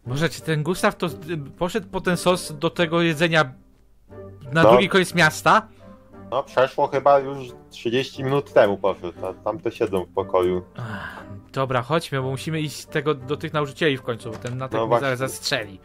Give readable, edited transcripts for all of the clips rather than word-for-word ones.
Może czy ten Gustaw to poszedł po ten sos do tego jedzenia na drugi koniec miasta? No przeszło chyba już 30 minut temu poszedł, tam to siedzą w pokoju. Dobra, chodźmy, bo musimy iść do tych nauczycieli w końcu, bo ten Natek mnie zaraz zastrzeli.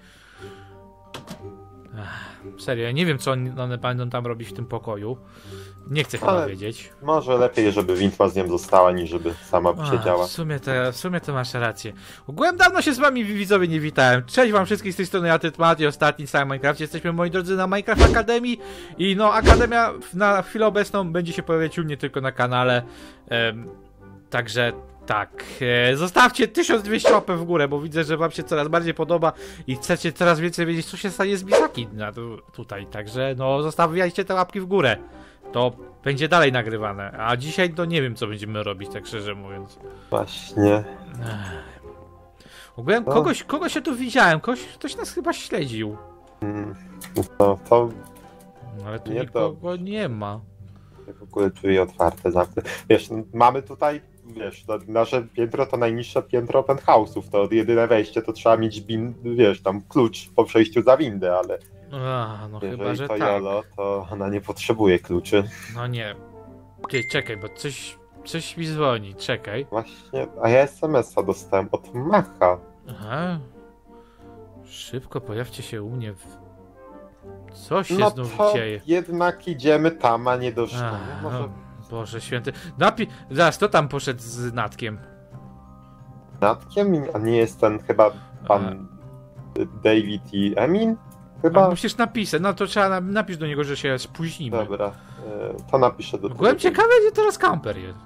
Serio, ja nie wiem, co one będą tam robić w tym pokoju. Nie chcę chyba wiedzieć. Może lepiej, żeby Wintma z nią została, niż żeby sama siedziała. W sumie to masz rację. Ogółem dawno się z wami, widzowie, nie witałem. Cześć wam wszystkich, z tej strony ja, Tytmat i ostatni z całym Minecraft. Jesteśmy, moi drodzy, na Minecraft Academy. I no, Akademia na chwilę obecną będzie się pojawiać u mnie tylko na kanale. Także tak, zostawcie 1200 łapek w górę, bo widzę, że wam się coraz bardziej podoba i chcecie coraz więcej wiedzieć, co się stanie z Bizaki tutaj. Także no, zostawiajcie te łapki w górę. To będzie dalej nagrywane, a dzisiaj to nie wiem, co będziemy robić, tak szczerze mówiąc. Właśnie. Ogółem kogoś ja tu widziałem, ktoś nas chyba śledził. No to... Ale tu nikogo nie ma. W ogóle drzwi otwarte, zamknięte. Wiesz, mamy tutaj, wiesz, nasze piętro to najniższe piętro penthouse'ów, to jedyne wejście to trzeba mieć wiesz, tam klucz po przejściu za windę, ale... No jeżeli chyba, że to tak. Jolo, to ona nie potrzebuje kluczy. No nie. Ty, czekaj, bo coś mi dzwoni, czekaj. Właśnie, a ja SMS-a dostałem od Macha. Aha. Szybko pojawcie się u mnie Co się no znów to dzieje? jednak idziemy tam, a nie do szkoły. Może... No, Boże święty. Zaraz, kto tam poszedł z Natkiem? Natkiem? A nie jest ten chyba pan David i Emin? Chyba? Musisz napisać, no to trzeba napisz do niego, że się spóźnimy. Dobra, to napiszę do tego. Byłem ciekawy, gdzie teraz kamper jest.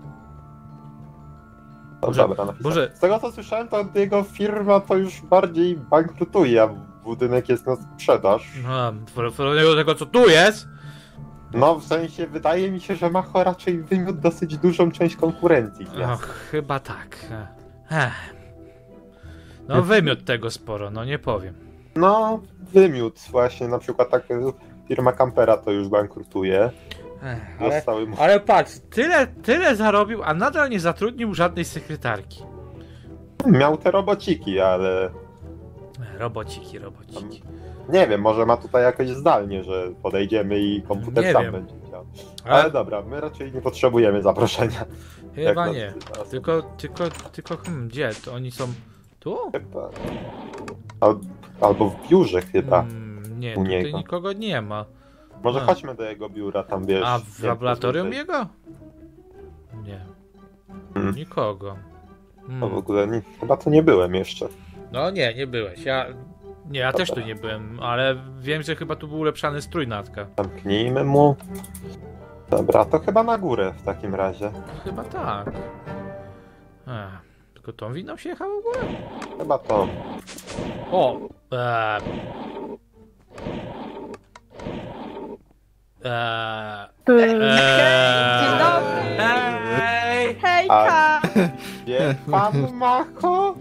No dobra, napisałem. Z tego co słyszałem, to jego firma to już bardziej bankrutuje, a budynek jest na sprzedaż. No, do tego co tu jest? No, w sensie wydaje mi się, że Macho raczej wymiótł dosyć dużą część konkurencji. No, chyba tak. No, wymiótł tego sporo, no nie powiem. No, wymiótł właśnie, na przykład tak firma Campera to już bankrutuje. Ale patrz, tyle zarobił, a nadal nie zatrudnił żadnej sekretarki. Miał te robociki, ale... Robociki. Nie wiem, może ma tutaj jakoś zdalnie, że podejdziemy i komputer nie sam wiem. będzie działał. Ale dobra, my raczej nie potrzebujemy zaproszenia. Chyba nie. Tylko gdzie? To oni są tu? Chyba. Albo w biurze chyba. Nie, u tutaj niego. nikogo nie ma. Może chodźmy do jego biura, tam wiesz... A w laboratorium jego? Nie. Nikogo. No w ogóle chyba tu nie byłem jeszcze. No nie byłeś. Ja też tu nie byłem, ale wiem, że chyba tu był ulepszany strój Natka. Zamknijmy mu. Dobra, to chyba na górę w takim razie. Chyba tak. Tylko tą winą się jechało w górę? Chyba to. O! Dzień dobry! Hejka! Wie pan Macho?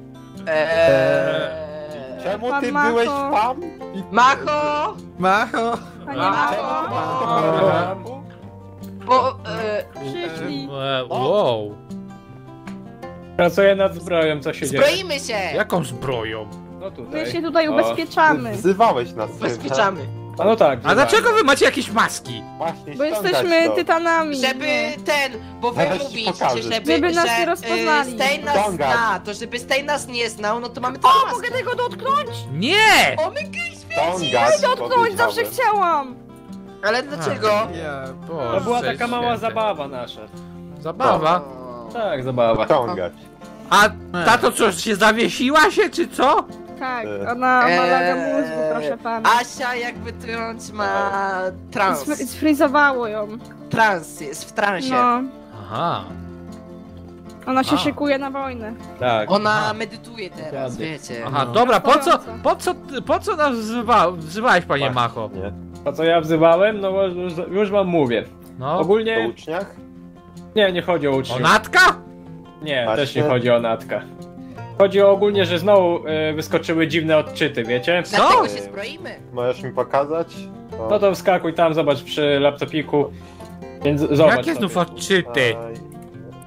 Czemu ty Pan byłeś Macho. tam? Macho! Macho! Panie Macho! Bo, Przyszli! Wow! Pracuję nad zbroją, co się dzieje? zbroimy się! Jaką zbroją? No tutaj. My się tutaj ubezpieczamy. Wzywałeś nas. Ubezpieczamy. A no tak. A dlaczego wy macie jakieś maski? Właśnie, Bo ściągać jesteśmy to. tytanami. Żeby bo wy Zaraz ci mówicie, pokażę. Żeby nas nie rozpoznali. Stej nas Ściągać. zna, to żeby Stej nas nie znał, no to mamy to O, mogę tego dotknąć? Nie! O my Ściągać, Dotknąć, zawsze powiedziałem. chciałam! Ale dlaczego? To była taka mała zabawa nasza. Zabawa? Tak, zabawa. Ściągać. A tato co, się zawiesiła się, czy co? Tak, ona ma laga mózgu, proszę pana. Asia jakby trąć ma trans. Sfrizowało ją. Trans, jest w transie. No, Aha. ona się A. szykuje na wojnę. Tak. Ona medytuje teraz, Dokładnie. wiecie. Aha, No. dobra, Gorąco. po co nas wzywałeś, panie Macho? Nie. To co ja wzywałem, no już wam mówię. No, O Ogólnie uczniach? nie chodzi o o uczniów. Natka? Nie, Właśnie. też nie chodzi o Natka. Chodzi o ogólnie, że znowu wyskoczyły dziwne odczyty, wiecie? Dlatego się zbroimy. Możesz mi pokazać? No to wskakuj tam, zobacz przy laptopiku. Więc zobacz Jakie znów sobie. odczyty?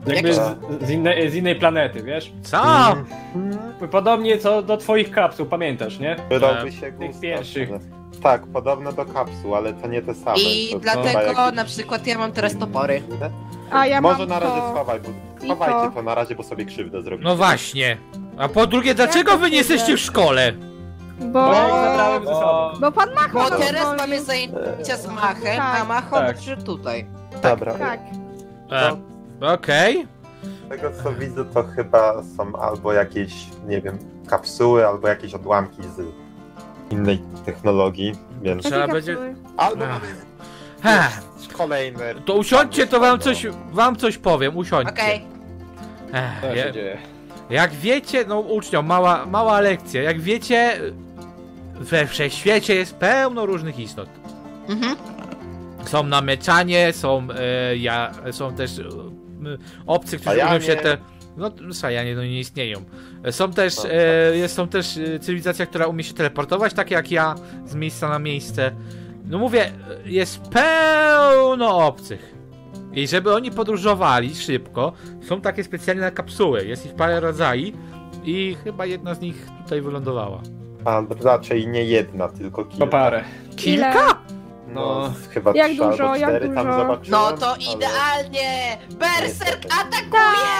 Jakby z innej planety, wiesz? Co? Podobnie co do twoich kapsuł, pamiętasz, nie? Wydałby się Tych gust, pierwszych. Tak, podobne do kapsuł, ale to nie te same. I to dlatego chyba jakieś na przykład ja mam teraz topory. inne. A ja Może mam na razie to. schowaj, bo I schowajcie to. to na razie, bo sobie krzywdę zrobicie. No właśnie. A po drugie, dlaczego wy nie jesteście w szkole? Bo... Zabrałem ze sobą. Bo pan Macho Bo nas teraz zwolnił. mamy zajęcia z Machem, Tak. a Macho Tak. przyszedł tutaj. Dobra. Tak. Okej. Z tego co widzę, to chyba są albo jakieś, nie wiem, kapsuły, albo jakieś odłamki z innej technologii, więc... Trzeba Jakie będzie- kapsuły? Albo Ach. mamy Heh. kolejne... To usiądźcie, to wam coś powiem, usiądźcie. Okej. Ech, Co się dzieje? Jak wiecie, no uczniom, mała lekcja, jak wiecie, we wszechświecie jest pełno różnych istot. Mhm. Są nameczanie, są też obcy, którzy Sajanie. umią się no sajanie no nie istnieją. Są też, są też cywilizacja, która umie się teleportować, tak jak ja, z miejsca na miejsce. No mówię, jest pełno obcych. I żeby oni podróżowali szybko, są takie specjalne kapsuły, jest ich parę rodzajów i chyba jedna z nich tutaj wylądowała. A raczej nie jedna, tylko kilka. To parę. Kilka? No, chyba Jak 3 albo dużo, jak 4 tam dużo? zobaczyłem. No to ale- idealnie! Berserk Niestety. atakuje!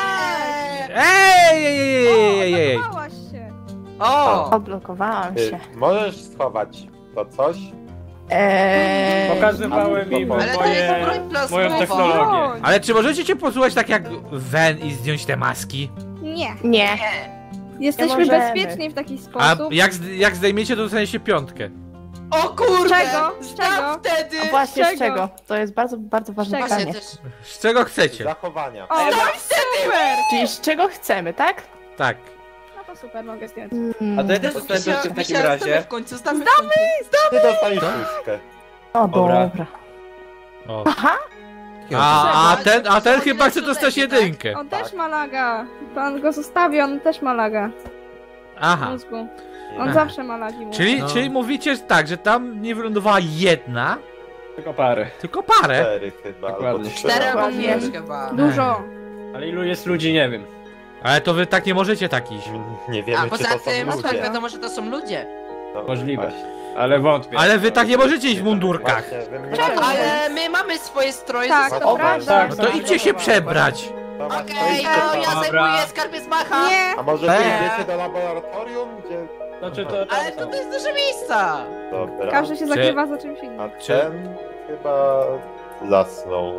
Ej! Odblokowałaś się. O! Oblokowałam się. Możesz schować to coś? Pokazywałem im Ale to jest broń moją plastikowa. technologię. Ale czy możecie cię posłuchać tak jak Wen i zdjąć te maski? Nie. Nie. Jesteśmy możemy. bezpieczni w taki A sposób. jak zdejmiecie, to dostaniecie 5. O kurde! Czego? Z czego? Tam wtedy! A właśnie Czego? z czego? To jest bardzo, bardzo ważne Czego? Właśnie pytanie. też. Z czego chcecie? Zachowania. O, no super! Czyli z czego chcemy, tak? Tak. No to super, mogę zdjąć. Mm. A to jedę zostawić w takim Misia, razie. w końcu, stamy w końcu. Ty dostaniesz puszkę. O, Dobra. dobra. O. Aha, A ten chyba chce dostać jedynkę. On też ma laga. Pan go zostawi, on też ma laga. Aha. Mózgu. On Aha. zawsze ma lagi mózgu. Czyli mówicie tak, że tam nie wylądowała jedna, Tylko parę. tylko parę. 4 chyba, albo Dokładnie. 3. 4 albo Dokładnie. 5 chyba. Dużo. Ale ilu jest ludzi, nie wiem. Ale to wy tak nie możecie tak iść. Nie A wiemy, czy poza to są tym, ludzie. tak wiadomo, że to są ludzie. No, Możliwe. właśnie. Ale wątpię. Ale wy tak nie możecie iść w mundurkach. Właśnie, wy mnie- Czego? Ale my mamy swoje stroje Tak, ze to sobą. prawda. No to idźcie się przebrać. To masz Okej, wejście to tam. ja Dobra. zajmuję skarbiec Macha. Nie. A może wy idziecie do laboratorium, gdzie... Znaczy to... Ale to jest dużo miejsca. Dobra. Każdy się zakrywa za czymś innym. A ten chyba zasnął.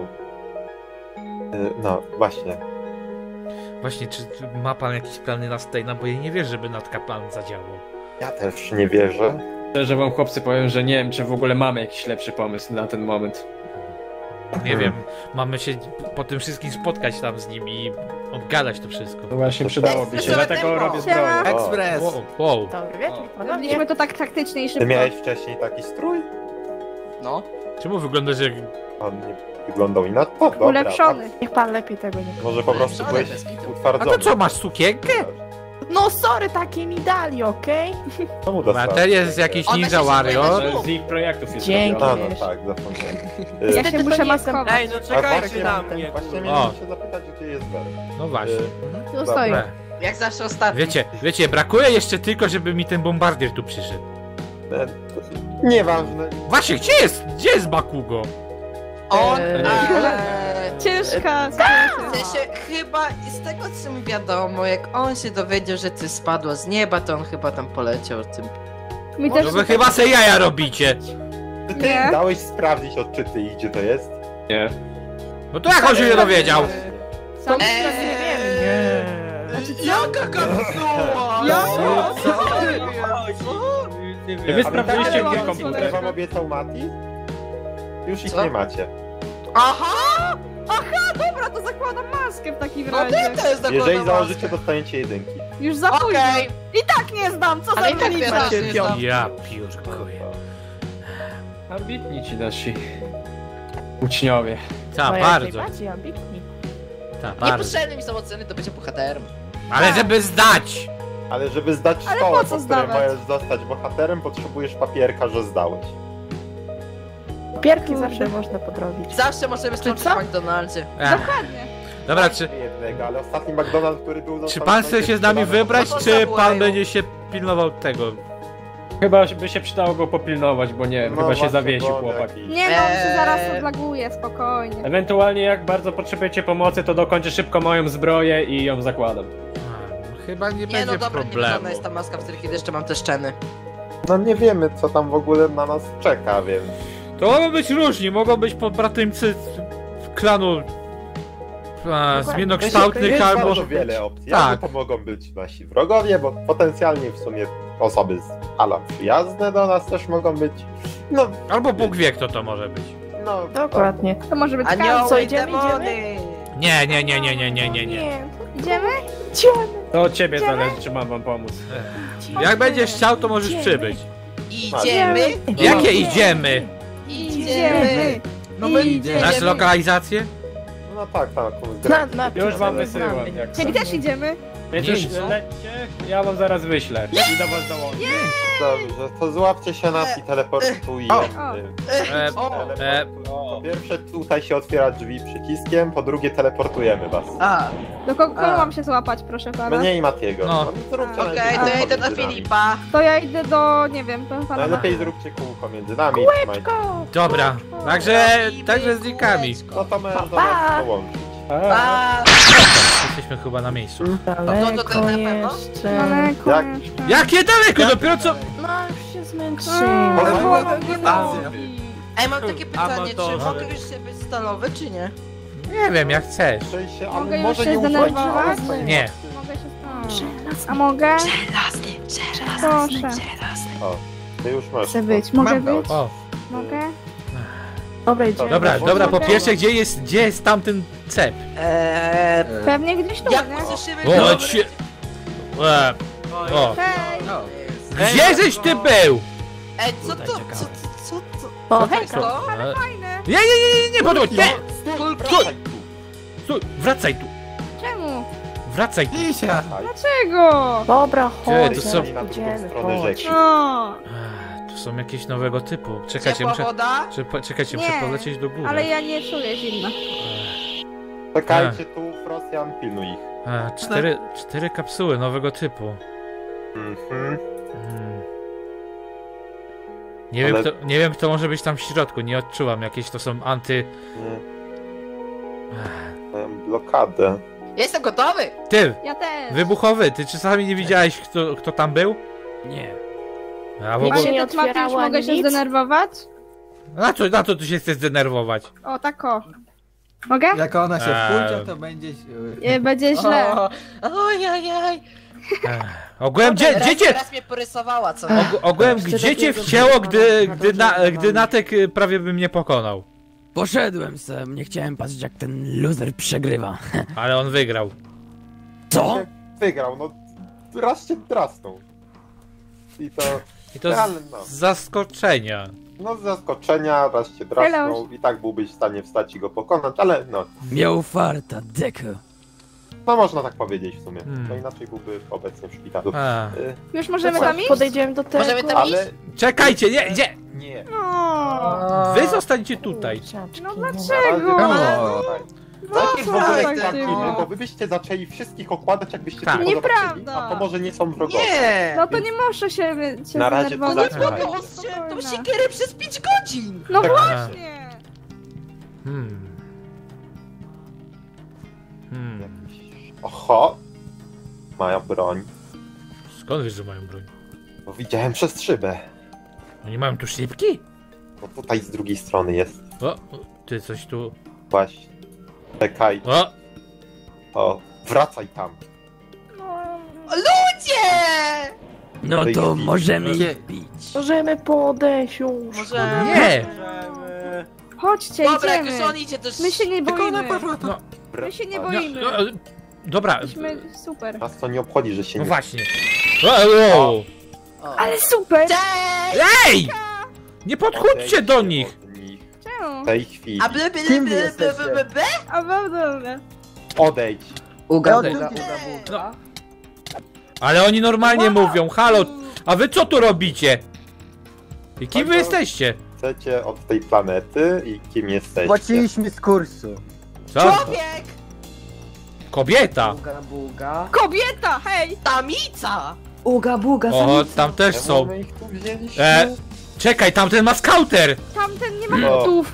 No, właśnie. Właśnie, czy ma pan jakieś plany na Steina? Bo ja nie wierzę, żeby nadkaplan zadziałał. Ja też nie wierzę. Szczerze wam chłopcy powiem, że nie wiem, czy w ogóle mamy jakiś lepszy pomysł na ten moment. Nie wiem, mamy się po tym wszystkim spotkać tam z nim i obgadać to wszystko. To właśnie przydałoby się, Ekspresowe dlatego tempo. robię zbroję. Siema. Ekspres. Wow. dobry wieczór, panowie. Robiliśmy to tak taktycznie i Ty szybko. miałeś wcześniej taki strój? No. Czemu wyglądasz jak... On nie wyglądał inaczej. O, dobra. Ulepszony. Niech pan lepiej tego nie... Może po prostu Ale byłeś bez kitu. A utwardzony. to co, masz sukienkę? No sorry, takie mi dali, okej? Czemu dostałeś? Materiał jest jakiś Ona się Ninja zajmuje Warrior. To z ich projektów jest Dzięki. zrobione. A, no Wiesz. tak, zapomniałem. Ja się Wtedy to muszę nie jestem- maskować. Ej, no A czekajcie właśnie, na mnie. Właśnie O. miałem się zapytać, gdzie jest Ben. No właśnie. Tu stoi. Dobra. Jak zawsze ostatni. Wiecie, brakuje jeszcze tylko, żeby mi ten bombardier tu przyszedł. Nieważne. Właśnie, gdzie jest Bakugo? On, Ciężka w sytuacja. sensie, chyba z tego co mi wiadomo, jak on się dowiedział, że ty spadło z nieba, to on chyba tam poleciał tym. Mi też No wy chyba se jaja robicie. Czy ty Nie. dałeś sprawdzić odczyty i gdzie to jest? Nie. No to jak on się nie dowiedział? sam Eee, Jaka kapsuła? Czy wy sprawdziliście Ale mój wam- komputer? które wam obiecał Mati? Już ich Co? nie macie. Aha! Dobra, to zakładam maskę w takim No razie. ty to jest Jeżeli zakładam założycie, maskę. dostaniecie jedynki. Już za późno. Okej, I tak nie zdam, co ale za i tak różnica. teraz nie znam. Ja piórkuję. Ambitni ci nasi uczniowie. Ta, No, jak bardzo. najbardziej ambitni. Ta, bardzo. Niepotrzebne mi są oceny, to będzie bohaterem. Ale żeby zdać! Ale żeby zdać Ale szkołę, po po, co której zdawać? możesz zostać bohaterem, potrzebujesz papierka, że zdałeś. Pierki Kurde. zawsze można podrobić. Zawsze możemy skończyć co? w McDonaldzie. Ech. Dokładnie. Dobra, czy jednego, ale ostatni McDonald's, który był... czy pan chce się z nami wybrać, No to czy pan zawołają. będzie się pilnował tego? Chyba by się przydało go popilnować, bo nie, chyba się zawiesił chłopak. Nie no, on się zaraz odlaguje, spokojnie. Ewentualnie jak bardzo potrzebujecie pomocy, to dokończę szybko moją zbroję i ją zakładam. Chyba nie Nie będzie no dobra, problemu. nieważna jest ta maska, w której kiedy jeszcze mam te szczeny. No nie wiemy, co tam w ogóle na nas czeka, więc... To mogą być różni, mogą być pobratymcy klanu zmiennokształtnych Jest albo... bardzo wiele opcji, Tak. albo to mogą być nasi wrogowie, bo potencjalnie w sumie osoby z ala przyjazne do nas też mogą być. No, Albo Bóg wie, kto to może być. no Dokładnie. To może być każdy. Co, Anioły i idziemy, demony! Nie. Idziemy? Idziemy. To od ciebie Idziemy? zależy, czy mam wam pomóc. Jak będziesz chciał, to możesz przybyć. Idziemy! Jakie idziemy? Idziemy! No my idziemy. Znasz lokalizację? no tak. Już wam wysyłam, jak Czyli chcę. też idziemy? Więc Nie, już co? lećcie, ja wam zaraz wyślę. I do was dołączę. Dobrze, to złapcie się nas i teleportujemy. Po pierwsze tutaj się otwiera drzwi przyciskiem, po drugie teleportujemy was. A, Do kogo A. mam się złapać, proszę pana? Mnie i Matiego. No. No, zróbcie okej, najpierw to ja kółko idę do między nami. Filipa. To ja idę do, nie wiem, do pana. Najlepiej zróbcie kółko między nami. Trzymajcie. Dobra, także z linkami. No to my do Pa. nas dołączyć. A, Jesteśmy chyba na miejscu. No to na pewno? jeszcze. Daleko Jak? jeszcze. Jakie daleko? Dopiero co? No już się zmęczyłem. Ale było Ej, mam takie pytanie, czy Amatorze. mogę już się być stalowy, czy nie? Nie wiem, jak chcesz. Szczęście, Mogę ale już może się nie ufać. zdenerwować? Nie. Mogę się A mogę? Proszę. O, ty już masz. Chcę być. Mogę być? O, Mogę? Dobra, idziemy. dobra, po pierwsze, gdzie jest tamten cep? Pewnie gdzieś tu, Jak nie? usłyszymy O, cie... O, Hej! gdzie żeś ty był? Ej, co to? Co O, to hej, jest to? Fajne. Nie, podchodź, nie! Wracaj tu. Stój, wracaj tu, Czemu? wracaj tu. Dlaczego? Dobra, chodź, to są- zaraz Na drugą pójdziemy, stronę chodź. rzeki. No, To są jakieś nowego typu. Czekajcie, Ciepła muszę... woda? Czekajcie, Nie, muszę polecieć do góry. ale ja nie czuję zimna. Czekajcie tu, Frosjan, pilnuj ich. Cztery kapsuły nowego typu. Mhm. Hmm. Nie, Ale- nie wiem, kto może być tam w środku, nie odczuwam. Jakieś to są anty... Mają blokadę. Jestem gotowy! Ty! Ja też. Wybuchowy! Ty czasami nie widziałeś, kto tam był? Nie. A w Nic ogóle... się nie Panie Tetmaty, już otwierała, mogę się nic? zdenerwować? Na co tu się chcesz zdenerwować? O, tak o. Mogę? Jak ona się Eee. wkurza, to będzie... Będzie źle. Ojajaj! Ogółem, gdzie Teraz mnie porysowała, co nie? Ogółem, gdzie cię wcięło, gdy Natek prawie by mnie pokonał? Poszedłem sem, nie chciałem patrzeć jak ten loser przegrywa. Ale on wygrał. Co? Wygrał, no raz cię drasnął. I to, I to Ale no. z zaskoczenia. no z zaskoczenia, raz cię drasnął i tak byłbyś w stanie wstać i go pokonać, ale no, Miał farta, deko. no można tak powiedzieć w sumie. Hmm. No inaczej byłby obecnie w szpitalu. A. Już możemy tam iść? Podejdziemy do tego. Możemy tam Ale Czekajcie, nie! nie. No, Wy zostańcie tutaj. no Na dlaczego? razie Najpierw w ogóle tak, traktujmy, no. bo wy byście zaczęli wszystkich okładać, jakbyście Tak. tylko zobaczyli, Nieprawda. a to może nie są wrogowie. Nie! No to nie muszę się Na razie to zdenerwować. zaczynaj. Mogę ostrzeć tą siekierę przez 5 godzin! No Tak. właśnie! Hmm. Oho! Mają broń. Skąd wiesz, że mają broń? Bo widziałem przez szybę. Oni mają tu szybki? No tutaj z drugiej strony jest. O, ty coś tu... Właśnie. Czekaj. O! O, wracaj tam. Ludzie! No Tej to chwili. możemy Nie. ich bić. Możemy podejść już. Może... Nie! Chodźcie, Dobra, jak już idziemy. on idzie, to... My się nie boimy. No, My się nie no, boimy. no, dobra, Jesteśmy super. Nas to nie obchodzi, że się no nie... właśnie. O. O. Ale super! Cześć! Ej! Nie podchodźcie Odejdźcie do nich! od nich Czemu? W tej chwili. A ble, ble, ble, ble, ble, ble, ble? A dobra. Odejdź. Uga, No. Ale oni normalnie mówią, halo, a wy co tu robicie? I kim wy jesteście? Chcecie od tej planety i kim jesteście? Płaciliśmy z kursu. Co? Człowiek! Kobieta! Buga, buga. Kobieta, hej! Tamica! Uga buga, O, samica. tam też Czemu są. my ich tu wzięliśmy? Czekaj, tamten ma skauter! Tamten nie ma No. butów.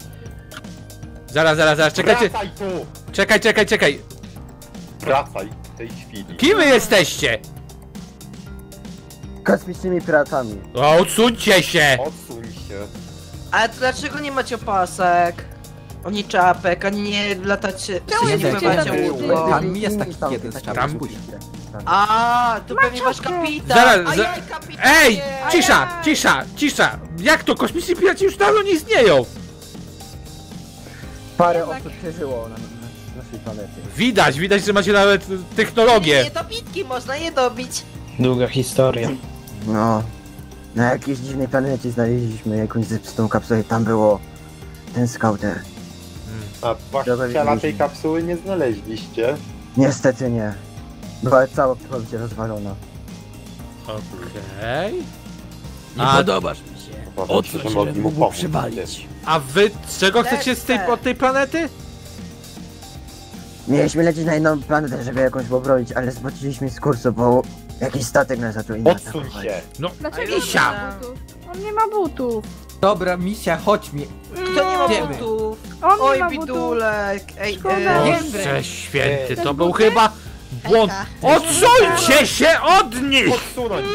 Zaraz, czekajcie. Wracaj tu! Czekaj. Wracaj w tej chwili. Kim wy jesteście? Kosmicznymi piratami. O, odsuńcie się! Odsuń się. Ale to dlaczego nie macie opasek? Ani czapek, ani nie latacie... Czemu nie jesteście pływacie tacy łódką? Tam jest taki jeden z Tam- czapką. A, to pewnie wasz czapkę. kapitan! Zaraz, Ajaj, kapitanie! Ej! Cisza! Jak to? Kosmiczni piraci już dawno nie istnieją! Parę Jednak. osób przeżyło na naszej planety. Widać, że macie nawet Nie, technologię. to bitki można je dobić. Długa historia. No. Na jakiejś dziwnej planecie znaleźliśmy jakąś zepsutą kapsułę i tam było ten skauter. A właściciela tej kapsuły nie znaleźliście. Niestety nie. Była całkowicie rozwalona. Okej. Nie A- podobasz mi się. Obawiam się, Odsuń że się, mogli mu mógł pomóc. przywalić. A wy z czego chcecie od tej planety? Mieliśmy lecieć na inną planetę, żeby jakąś pobronić, ale zboczyliśmy z kursu, bo jakiś statek nas zaczął Odsuń atakować. się! No, Dlaczego Misia! nie ma butów? On nie ma butów. Dobra, misja, chodź mi. Kto nie ma Idziemy. butów? On nie Oj, ma butów. bidulek! Ej, Szkoda. Boże święty, to Ten był buty? chyba błąd. Odsuńcie się od nich! Odsunąć!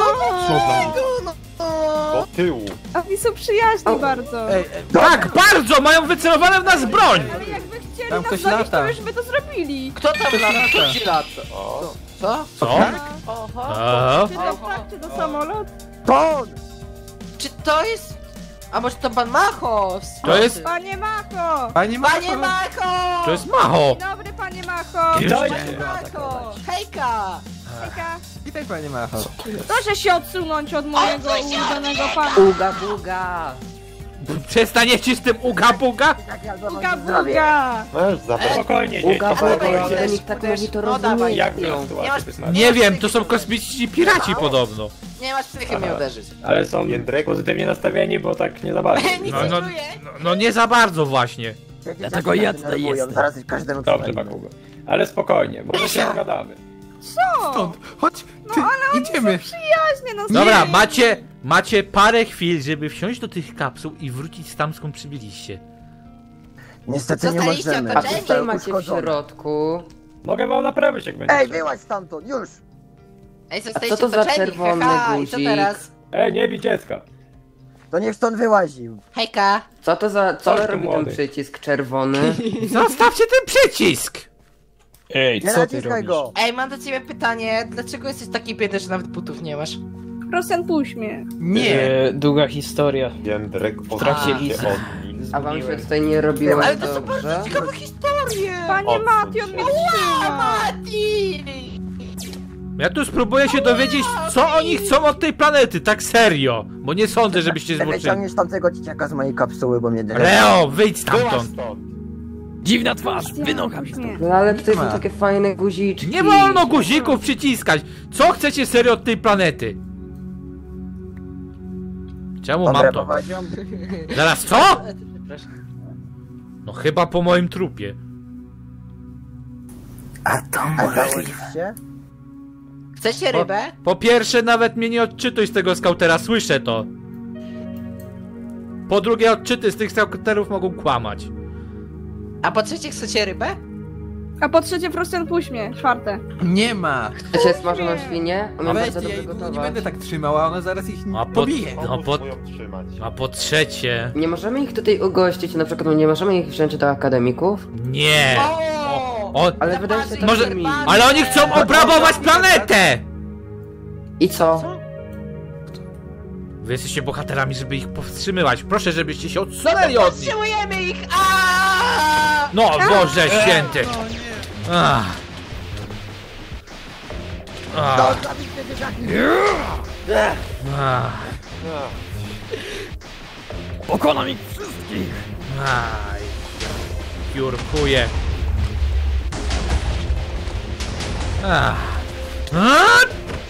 no. Do tyłu! Oni są przyjaźni bardzo. Ej, Tak, bardzo! Mają wycelowane w nas broń! Ale jakby chcieli Tam nas ktoś zabić, lata. to już by to zrobili. Kto tam lata? Kto ci lata? O, Co? Co? Oho. A? Czy to ptak, czy to samolot? Ton! Czy to jest... A może to pan Macho? To jest- Panie Macho! Panie Panie Macho! Macho! To jest Macho! Dzień dobry, panie Macho! Panie Macho! Hejka! Hejka. Witaj, panie Macho. Proszę się odsunąć od mojego ulubionego pana. Uga buga! Przestaniecie z tym uga-buga? Uga buga! no już zabrać. Spokojnie, Uga, dzieci, buga, spokojnie. nikt tak mówi, to rozumie. Jak Nie na masz- sytuację wystarczy? Nie wiem, to są kosmiczni piraci podobno. Nie masz psychy mnie uderzyć. Ale są Jędrek. pozytywnie nastawieni, bo tak nie za bardzo. Nic No, nie no, czuję. no nie za bardzo właśnie. Dlatego ja tutaj jestem. Zaraz każdemu Dobrze, przywalimy. Bakugo. Ale spokojnie, może się dogadamy. Co? Stąd, chodź, ty, idziemy. Przyjaźnie, no Dobra, macie parę chwil, żeby wsiąść do tych kapsuł i wrócić tam, skąd przybyliście. Niestety nie Zostaliście możemy. otoczeni. Zostały macie w uszkodzone. środku? Mogę wam naprawić, jak będzie. Ej, wyłaź stamtąd, już! Ej, co zostaliście to za otoczeni, czerwony haha, i co guzik? teraz? Ej, nie bij dziecka. To niech stąd wyłazi. Hejka! Co to za... Co Chodź tu, robi ten młody. przycisk czerwony? Zostawcie ten przycisk! Ej, Nie naciskaj go! Ej, mam do ciebie pytanie, dlaczego jesteś taki biedny, że nawet butów nie masz? Prosten puśmie. Nie. Długa historia. Jędrek, trakcie odsuń się misji. od nich. A wam się tutaj nie robiło Ale to są bardzo dobrze? ciekawe historie! Panie Odsuń Mati, on się. mnie A, trzyma. Mati! Ja tu spróbuję się dowiedzieć, co oni chcą od tej planety, tak serio. Bo nie sądzę, żebyście zboczyli. Wyciągniesz tamtego dzieciaka z mojej kapsuły, bo mnie Leo, wyjdź Wyłaź stamtąd! stąd! Dziwna twarz, wynocha mi stąd. Nie. No ale tutaj Nie ma. są takie fajne guziczki. Nie wolno guzików przyciskać! Co chcecie serio od tej planety? Czemu mam Dobre, to? powodzią. Zaraz, co? No chyba po moim trupie. A założyliście? Chcecie rybę? Po pierwsze, nawet mnie nie odczytuj z tego skautera, słyszę to. Po drugie, odczyty z tych skauterów mogą kłamać. A po trzecie, chcecie rybę? A po trzecie prosten puśmie. Czwarte. Nie ma. Chcecie smażoną świnię? Ona Weź, bardzo dobrze ja nie gotować. będę tak trzymał, a ona zaraz ich A po- pobije. No Pomóż po- mu ją trzymać. A po trzecie... Nie możemy ich tutaj ugościć, na przykład nie możemy ich wziąć do akademików? Nie! O, Ale wydaje się to może- mili. ale oni chcą obrabować planetę! I co? Wy jesteście bohaterami, żeby ich powstrzymywać. Proszę, żebyście się odsunęli od nich. Powstrzymujemy ich! Aaaa! No, Boże święty! Ach. Ach. Ach. Pokonam ich wszystkich! Aj. Piórkuję. Ach. Ach.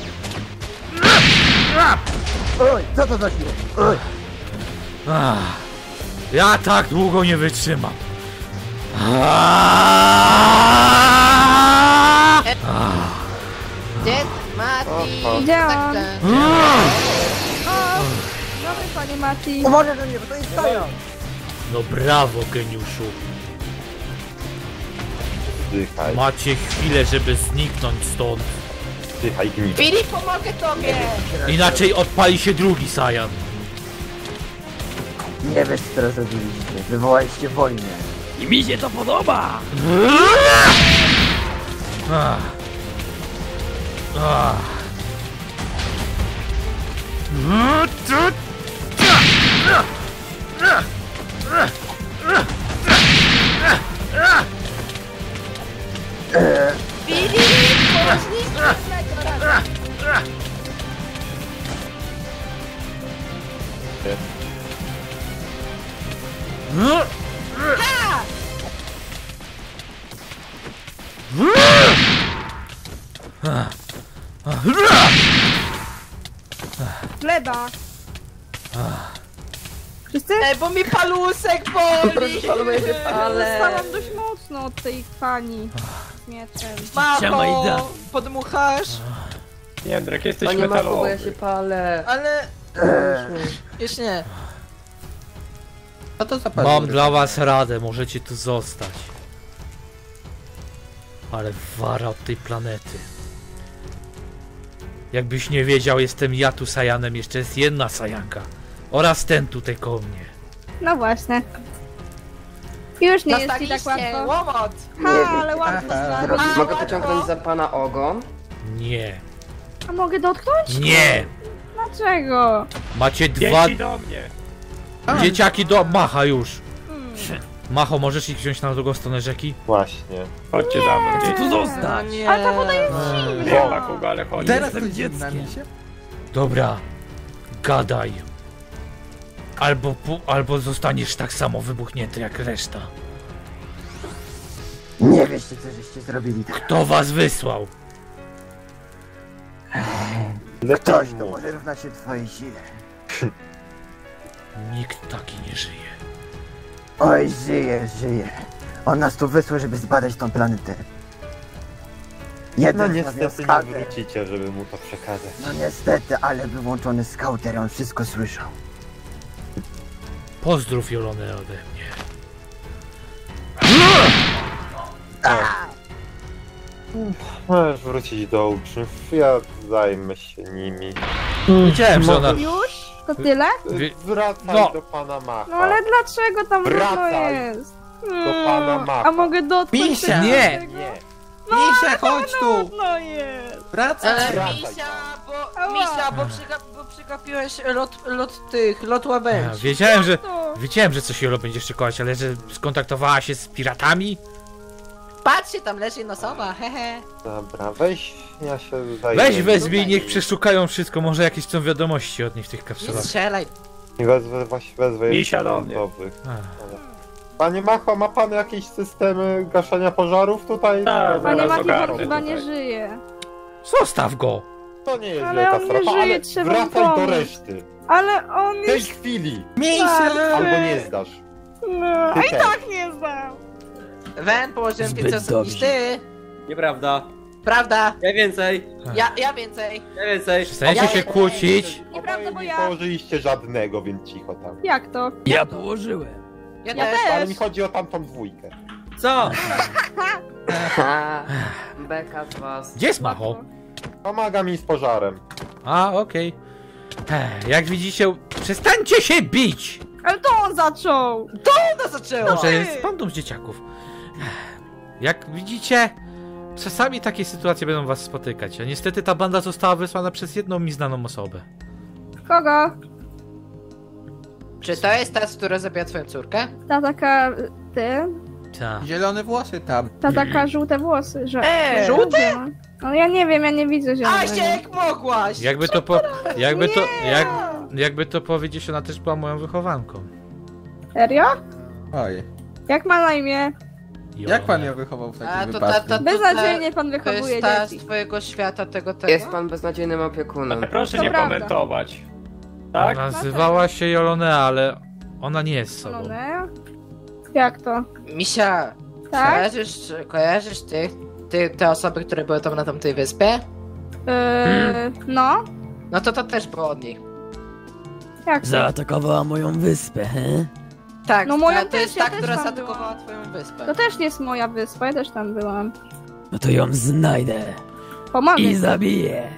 Ach. Oj, co to za siła? Oj, Ach. Ja tak długo nie wytrzymam. Gdzie Mati? Oho. Gdzie Tak, on? tak. O! Dobry panie Mati. Uważaj do mnie, bo to jest Sajan! No brawo, geniuszu. Zdychaj, Macie chwilę, żeby zniknąć stąd. zdychaj gnij. Filip, pomogę tobie! Inaczej odpali się drugi Sajan. Nie wiesz, co teraz zrobiliście. Wywołaliście wojnę. I mi się to podoba! Ach. Ach. Filip, pomóż Gleba. Wszyscy? bo mi palusek boli! Ale... Dostałam dość mocno od tej pani z mieczem. Majda. Podmuchasz? Jędrek, jesteś Panie Marku, bo metalowy. ja się palę. Ale... Już nie. Co to za Mam pazury? dla was radę, możecie tu zostać. Ale wara od tej planety. Jakbyś nie wiedział, jestem ja tu Sajanem, jeszcze jest jedna Sajanka. Oraz ten tutaj koło mnie. No właśnie. Już nie jest ci tak Dostaliście łatwo. łomot! Ha, ale łatwo zrobić. Mogę pociągnąć za pana ogon? Nie. A mogę dotknąć? Nie! Dlaczego? Macie dwa Dzieci do mnie! dzieciaki do Macha już. Macho, możesz ich wziąć na drugą stronę rzeki? Właśnie. Chodźcie za mną, Chcę dzieci. tu zostać! Nie. Ale ta woda jest Nie ma kogo, ale chodź. Teraz to Jestem dzieckiem. dzieckiem. Się? Dobra. Gadaj. Albo zostaniesz tak samo wybuchnięty jak reszta. Nie wiecie, co żeście zrobili. Kto was wysłał? Ktoś, kto może równać się twojej sile. Nikt taki nie żyje. Oj, żyje, żyje. On nas tu wysłał, żeby zbadać tą planetę. No Jeden niestety nie skauter. wrócicie, żeby mu to przekazać. No niestety, ale wyłączony skauter, on wszystko słyszał. Pozdrów Jolonę ode mnie. Możesz wrócić do uczniów, ja zajmę się nimi. Wiedziałem, że ona... Już? To tyle? Wracaj No. do pana Macha. No ale dlaczego tam równo Wracaj jest? do pana Macha. A mogę dotknąć Misia! tego? Nie. Nie. Misia, chodź tu! No jest. Wracaj! Ale Wracaj Misia, bo przegapiłeś lot łabędzi. Wiedziałem, że coś Jolo będzie szykować, ale że skontaktowała się z piratami? Patrzcie, tam leży jedna sowa, hehe. Dobra, weź, ja się zajmę. Weź wezwij, niech przeszukają wszystko, może jakieś są wiadomości od nich w tych Nie kapsulach. strzelaj. Wezwę Misia do mnie. remontowych. Ach. Panie Macho, ma pan jakieś systemy gaszenia pożarów tutaj? Tak, Panie zaraz Mati ogarnę chyba tutaj. nie żyje. Zostaw go! To nie jest Ale wielka on nie sprawa, żyje, ale trzeba mu wracaj do pomóc. reszty. Ale on W tej jest... chwili! Misia! Albo nie zdasz. No, a Ty i też. tak nie znam. Wen, położyłem Zbyt więcej osób niż dobrze. ty. Nieprawda. Prawda? Ja więcej. Ja więcej. Ja więcej. Przestańcie się kłócić. Nieprawda, bo Nie ja... położyliście żadnego, więc cicho tam. Jak to? Ja położyłem. Ja Ja też. Ale też. mi chodzi o tamtą dwójkę. Co? Ha, beka z was. Gdzie jest Macho? Pomaga mi z pożarem. A, okej. Jak widzicie, przestańcie się bić! Ale to on zaczął. Ona zaczęła. Może jest bandom z dzieciaków. Jak widzicie, czasami takie sytuacje będą was spotykać, a niestety ta banda została wysłana przez jedną mi znaną osobę. Kogo? Czy to jest ta, która zabiła twoją córkę? Ta taka... Ty? Ta. Zielone włosy tam. Ta taka żółte włosy, że... żółte? No ja nie wiem, ja nie widzę zielonego. Asiek, mogłaś! Jakby to powiedzieć, ona też była moją wychowanką. Serio? Oj. Jak ma na imię? Jak pan ją wychował w A, takim to wypadku? Beznadziejnie pan To wychowuje jest ta z dzieci. twojego świata, tego. Jest pan beznadziejnym opiekunem. Proszę To nie prawda. komentować. Tak? Nazywała się Jolonea, ale ona nie jest sobą. Zielone? Jak to? Misia, Tak? kojarzysz tych te osoby, które były tam na tamtej wyspie? No, No to też było od nich. jak to? Zaatakowała moją wyspę, he? Tak, No moją to też, jest ja ta, też która tam zaatakowała byłam. twoją wyspę. To też nie jest moja wyspa, ja też tam byłam. No to ją znajdę Pomogę. i zabiję.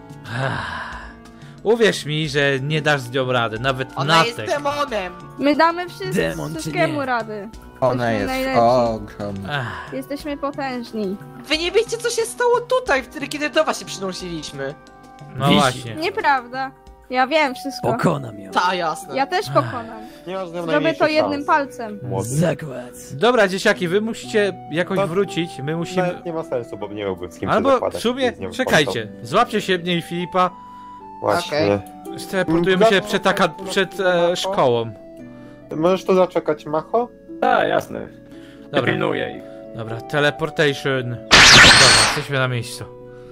Uwierz mi, że nie dasz z nią rady, nawet Ona jest Natek. demonem! My damy Demon czy wszystkiemu nie? rady. Ona Jesteśmy jest najlepsi. ogromna. Jesteśmy potężni. Wy nie wiecie, co się stało tutaj, wtedy kiedy do was się przynosiliśmy. No Wisi. właśnie. Nieprawda. Ja wiem wszystko. Pokonam ją. Ta, jasne. Ja też pokonam. Nie masz z nią Zrobię najmniejszych to jednym szans. palcem. Młody. Zakład. Dobra, dzieciaki, wy musicie jakoś To- wrócić, my musimy... Nawet nie ma sensu, bo nie miałbym z kim się Albo zakładać. w sumie, z nią czekajcie, złapcie się mnie i Filipa, Właśnie. teleportujemy się przed szkołą. Możesz tu zaczekać, Macho? Tak, jasne. Dobra, Pilnuję ich. dobra, teleportation. Dobra, jesteśmy na miejscu.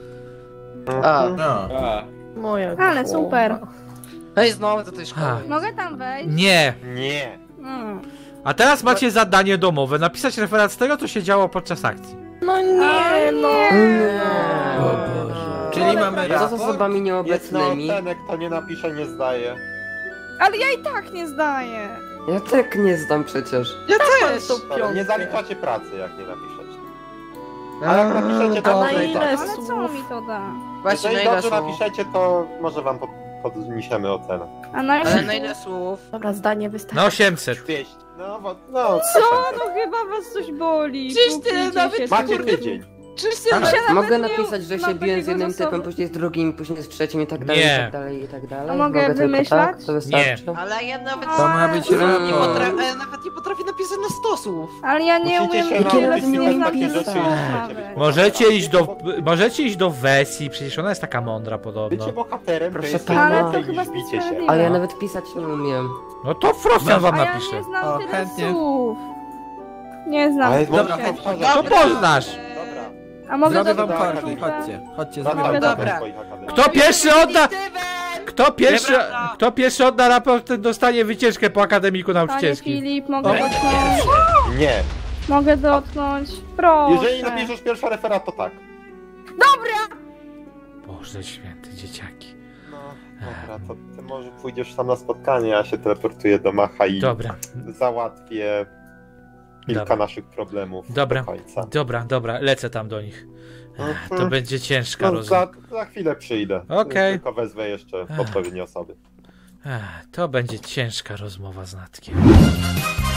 A. No. A, Moja Ale super. No i znowu do tej szkoły. Mogę tam wejść? Nie! Nie. A teraz macie zadanie domowe, napisać referat z tego, co się działo podczas akcji. No nie, no. O Boże. Czyli mamy Co z raport? osobami Jest nieobecnymi? ocenek, to nie napisze, nie zdaje. Ale ja i tak nie zdaję. Ja tak nie zdam przecież. Ja też! Dobra, nie zaliczacie pracy, jak nie napiszecie. Ale jak napiszecie, to dobra. może i tak. Ale co mi to da? Właśnie, na Jeżeli ile dobrze słów? napiszecie, to może wam podniesiemy ocenę. A na Ale ile? na ile słów? Dobra, zdanie wystarczy. Na 800. 200. No, bo, Co? No chyba was coś boli. Czyż ty Kupujcie nawet się macie tu. tydzień. Czyż ty Ja nawet Mogę nie napisać, że się mam biłem z takiego jednym zasobu. typem, później z drugim, później z trzecim i tak dalej, Nie. i tak dalej, i tak dalej. A mogę tylko wymyślać? tak? To wystarczy? Ale ja nawet, To ma być A, raport. nawet nie potrafię napisać na 100 słów. Ale ja nie Musicie umiem się tyle nauczyć nie pisać znam takie rzeczy, nawet. Możecie iść do Wesji, przecież ona jest taka mądra podobno. Bycie bohaterem Proszę to jest pana. Ale więcej to chyba niż bicie się. sprawiedliwe. Ale ja nawet pisać nie umiem. No to Frostan wam A ja napisze. nie znam O, tyle chętnie. słów. Nie znam. Ale Dobra, można się. powtarzać. To poznasz. Dobra. A mogę Zrobię do wam Dobra, karty, chodźcie. Chodźcie, Wracam zrobię do wam Dobra. swoich akademii. Kto pierwszy odda... Nieprawda. Kto pierwszy odda raport, ten dostanie wycieczkę po akademiku Panie nauczycielskim. Filip, mogę Dobra. dotknąć? Nie. Mogę dotknąć? Proszę. Jeżeli napiszesz pierwszy referat, to tak. Boże święty, dzieciaki. No, dobra, to ty może pójdziesz tam na spotkanie, ja się teleportuję do Macha i Dobra, załatwię kilka Dobra. naszych problemów Dobra. do końca. dobra, lecę tam do nich. To Mhm. będzie ciężka No, rozmowa. za chwilę przyjdę. Okej. Tylko wezwę jeszcze odpowiednie osoby. To będzie ciężka rozmowa z Natkiem.